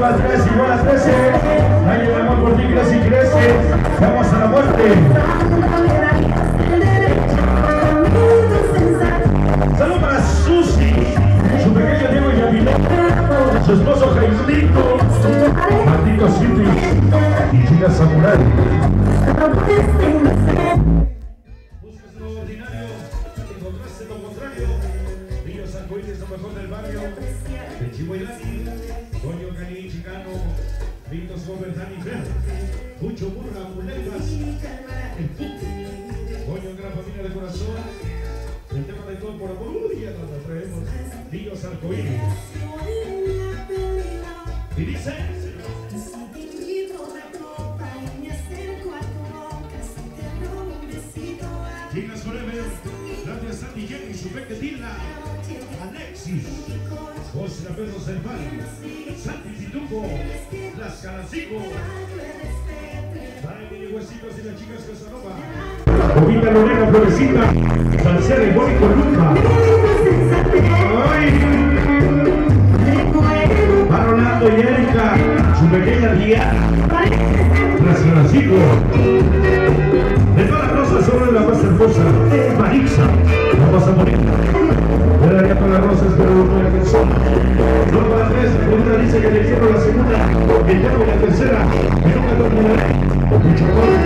más 3 igual a 13. Nadie el amor por ti crece y crece. Vamos a la muerte. Salud para Susi, su pequeño Diego Yavilé, su esposo Jaimito, Martito City y Chica Samurai. Buscas lo ordinario, encontraste lo contrario. Niños arcoíris, lo mejor del barrio. De Chihuahua, Toño Cani, Chicano, Vitos Robert, Dani Fer, Mucho Burra, Muletas, el fútbol. Toño, gran familia de corazón. El tema de todo por amor, ya nos traemos. Niños arcoíris. Y dice. Chicas Forever, gracias a Sandy Jenny, su pequeñina, Alexis, José Pedro Cerval, Santi Pituco, Las Calacico, para Emily Huesitos y las chicas Casanova, Bobita Lorena Florecita, Salcera y Mónico Luca, para Rolando y Erika, su pequeña Diana, Las Calacico. De todas las rosas sobre la más hermosa, Marixa, la más bonita. Era ya para las rosas, pero no la persona. No para tres, una dice que le quiero la segunda, el termo y la tercera, que nunca terminaré. Con mucho amor.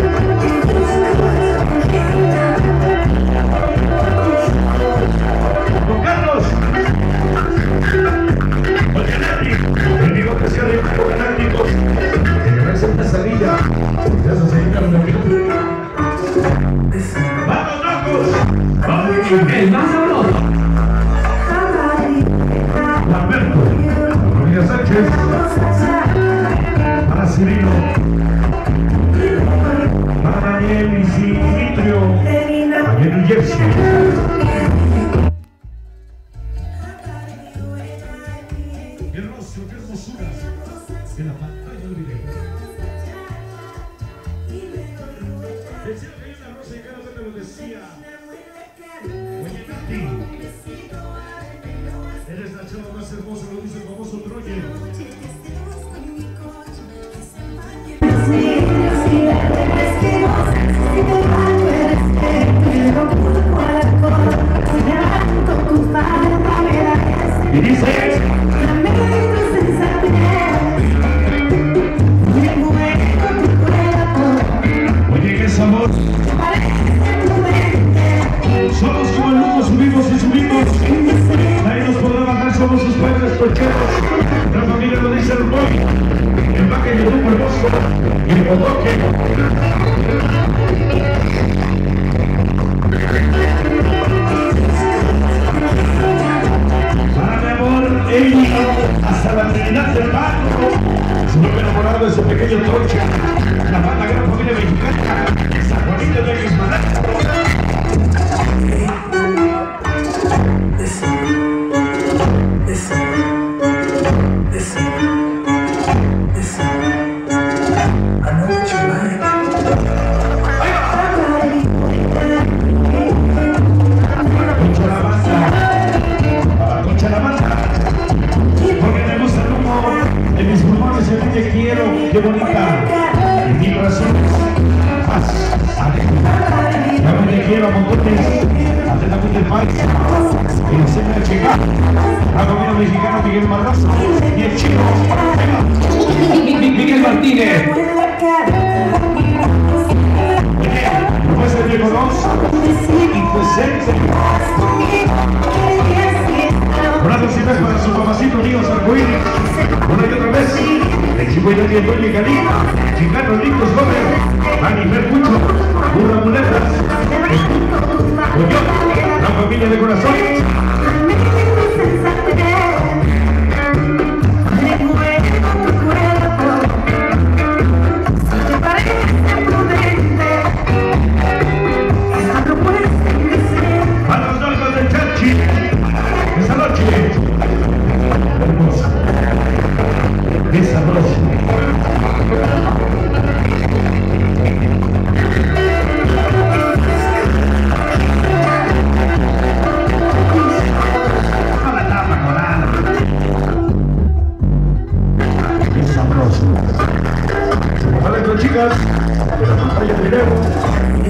Don Carlos, Don Canati, el bigote se ha dejado galácticos, que representa Salilla, gracias a Ricardo de México. ¡Vamos, locos! ¡Vamos! ¡El más sabroso! Lamberto, María Sánchez, para Cirilo, para Daniel y Simitrio, allá en New Jersey. ¡Qué rostro, qué hermosura! En la pantalla del video. Decía que hay una rosa y cada vez te lo decía. Oye, Nati, eres la chava más hermosa, lo dice el famoso Troye. Y dice... Oye, qué sabor. Somos como el humo, subimos y subimos. Nadie nos podrá bajar, somos sus padres percheros. La familia lo dice el boy. El vaque y el humo hermoso. Y el bodoque. Para mi amor, Eli, hasta la Trinidad del Barco. Su nuevo enamorado de su pequeño troche. La banda gran familia mexicana. San Juanito de Guismaná. Qué bonita, en mi corazón, paz, alegría. Yo te quiero a montones, atentamente el país, y enseña a llegar. La comida mexicana Miguel Madrazo y el chino, Miguel Martínez. Después de Diego 2, y presente. Brazos y besos para su mamacito, niños arcoíris. Una y otra vez. El Chihuahua y el Doña Galí, Chicano, Ricos, Gómez, Dani Fer Mucho, Burra Muletas, Coyote, la familia de corazón. A los normas del Chachi, esa noche, hermosa. ¡Qué sabroso! de la pantalla de video.